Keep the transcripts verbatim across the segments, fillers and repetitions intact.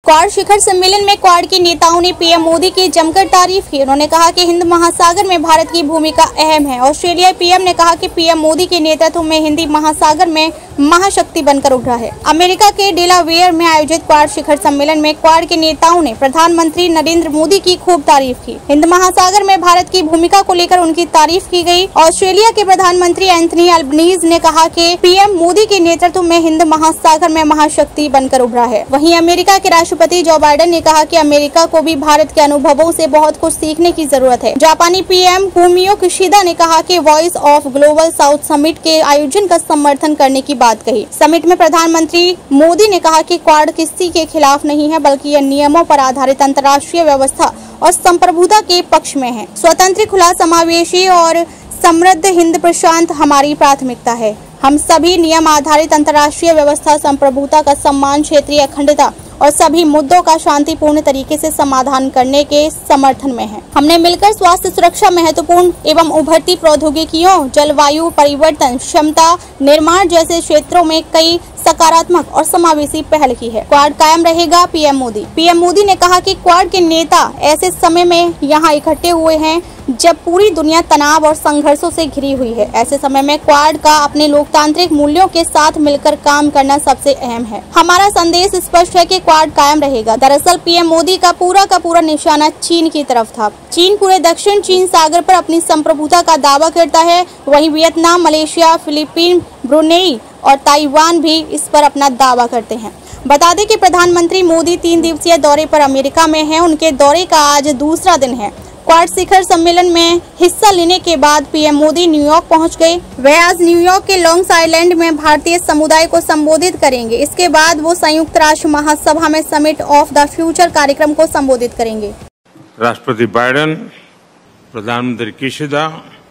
Quad शिखर सम्मेलन में quad के नेताओं ने पीएम मोदी की जमकर तारीफ की। उन्होंने कहा कि हिंद महासागर में भारत की भूमिका अहम है। ऑस्ट्रेलियाई पीएम ने कहा कि पीएम मोदी के नेतृत्व में हिंदी महासागर में महाशक्ति बनकर उभरा है। अमेरिका के डेलावेयर में आयोजित क्वाड शिखर सम्मेलन में क्वाड के नेताओं ने प्रधानमंत्री नरेंद्र मोदी की खूब तारीफ की। हिंद महासागर में भारत की भूमिका को लेकर उनकी तारीफ की गई। ऑस्ट्रेलिया के प्रधानमंत्री एंथनी अल्बनीज ने कहा कि पीएम मोदी के नेतृत्व में हिंद महासागर में महाशक्ति बनकर उभरा है। वहीं अमेरिका के राष्ट्रपति जो बाइडेन ने कहा कि अमेरिका को भी भारत के अनुभवों से बहुत कुछ सीखने की जरूरत है। जापानी पीएम फूमियो किशिदा ने कहा कि voice of global south summit के आयोजन का समर्थन करने की बात कही। समिट में प्रधानमंत्री मोदी ने कहा कि क्वाड किसी के खिलाफ नहीं है, बल्कि यह नियमों पर आधारित अंतर्राष्ट्रीय व्यवस्था और संप्रभुता के पक्ष में है। स्वतंत्र, खुला, समावेशी और समृद्ध हिंद प्रशांत हमारी प्राथमिकता है। हम सभी नियम आधारित अंतर्राष्ट्रीय व्यवस्था, संप्रभुता का सम्मान, क्षेत्रीय अखंडता और सभी मुद्दों का शांतिपूर्ण तरीके से समाधान करने के समर्थन में हैं। हमने मिलकर स्वास्थ्य सुरक्षा, महत्वपूर्ण एवं उभरती प्रौद्योगिकियों, जलवायु परिवर्तन, क्षमता निर्माण जैसे क्षेत्रों में कई सकारात्मक और समावेशी पहल की है। क्वाड कायम रहेगा, पीएम मोदी। पीएम मोदी ने कहा कि क्वाड के नेता ऐसे समय में यहाँ इकट्ठे हुए हैं जब पूरी दुनिया तनाव और संघर्षों से घिरी हुई है। ऐसे समय में क्वाड का अपने लोकतांत्रिक मूल्यों के साथ मिलकर काम करना सबसे अहम है। हमारा संदेश स्पष्ट है कि क्वाड कायम रहेगा। दरअसल पीएम मोदी का पूरा का पूरा निशाना चीन की तरफ था। चीन पूरे दक्षिण चीन सागर पर अपनी संप्रभुता का दावा करता है। वहीं वियतनाम, मलेशिया, फिलीपीन, ब्रुनेई और ताइवान भी इस पर अपना दावा करते हैं। बता दें कि प्रधानमंत्री मोदी तीन दिवसीय दौरे पर अमेरिका में हैं। उनके दौरे का आज दूसरा दिन है। क्वाड शिखर सम्मेलन में हिस्सा लेने के बाद पीएम मोदी न्यूयॉर्क पहुंच गए। वह आज न्यूयॉर्क के लॉन्ग आइलैंड में भारतीय समुदाय को संबोधित करेंगे। इसके बाद वो संयुक्त राष्ट्र महासभा में समिट ऑफ द फ्यूचर कार्यक्रम को संबोधित करेंगे। राष्ट्रपति बाइडेन, प्रधानमंत्री किशिदा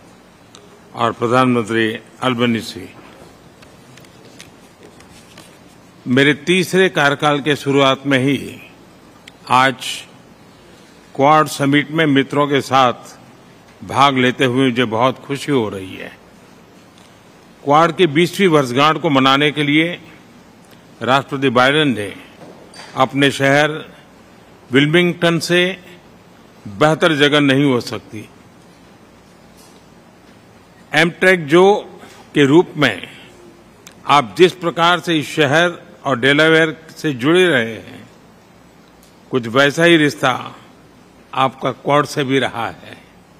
और प्रधानमंत्री अल्बनीसी, मेरे तीसरे कार्यकाल के शुरुआत में ही आज क्वाड समिट में मित्रों के साथ भाग लेते हुए मुझे बहुत खुशी हो रही है। क्वाड की बीसवीं वर्षगांठ को मनाने के लिए राष्ट्रपति बाइडेन ने अपने शहर विल्मिंगटन से बेहतर जगह नहीं हो सकती। एमट्रेक जो के रूप में आप जिस प्रकार से इस शहर और डेलावेयर से जुड़े रहे हैं, कुछ वैसा ही रिश्ता आपका क्वाड से भी रहा है।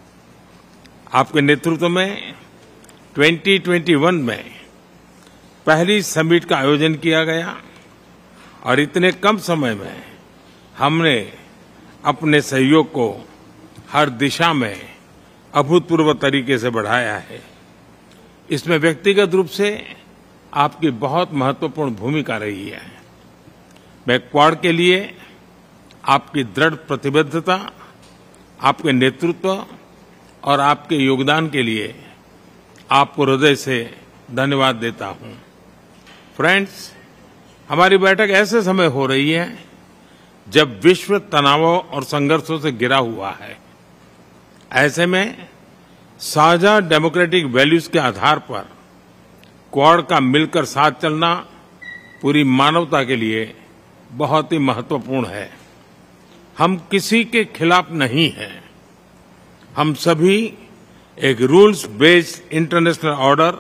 आपके नेतृत्व में दो हज़ार इक्कीस में पहली समिट का आयोजन किया गया और इतने कम समय में हमने अपने सहयोग को हर दिशा में अभूतपूर्व तरीके से बढ़ाया है। इसमें व्यक्तिगत रूप से आपकी बहुत महत्वपूर्ण भूमिका रही है। मैं क्वाड के लिए आपकी दृढ़ प्रतिबद्धता, आपके नेतृत्व और आपके योगदान के लिए आपको हृदय से धन्यवाद देता हूं। फ्रेंड्स, हमारी बैठक ऐसे समय हो रही है जब विश्व तनावों और संघर्षों से घिरा हुआ है। ऐसे में साझा डेमोक्रेटिक वैल्यूज के आधार पर क्वाड का मिलकर साथ चलना पूरी मानवता के लिए बहुत ही महत्वपूर्ण है। हम किसी के खिलाफ नहीं हैं। हम सभी एक रूल्स बेस्ड इंटरनेशनल ऑर्डर,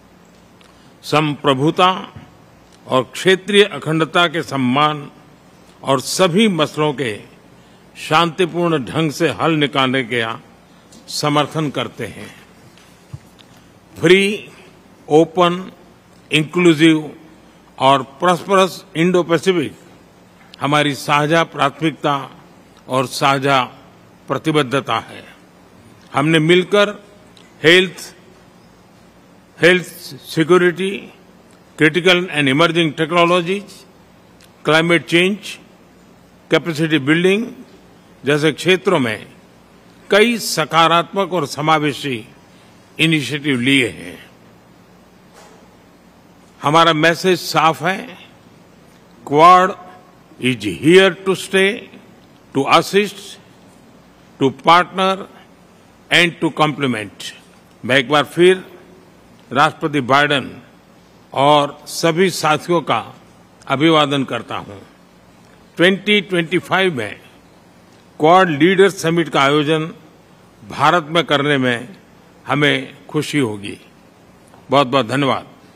संप्रभुता और क्षेत्रीय अखंडता के सम्मान और सभी मसलों के शांतिपूर्ण ढंग से हल निकालने का समर्थन करते हैं। फ्री, ओपन, इंक्लूसिव और प्रॉस्परस इंडो पैसिफिक हमारी साझा प्राथमिकता और साझा प्रतिबद्धता है। हमने मिलकर health, health security, critical and emerging technologies, climate change, capacity building जैसे क्षेत्रों में कई सकारात्मक और समावेशी इनिशिएटिव लिए हैं। हमारा मैसेज साफ है, Quad is here to stay, to assist, to partner and to complement. मैं एक बार फिर राष्ट्रपति बाइडेन और सभी साथियों का अभिवादन करता हूं। दो हज़ार पच्चीस में क्वाड लीडर्स समिट का आयोजन भारत में करने में हमें खुशी होगी। बहुत बहुत धन्यवाद।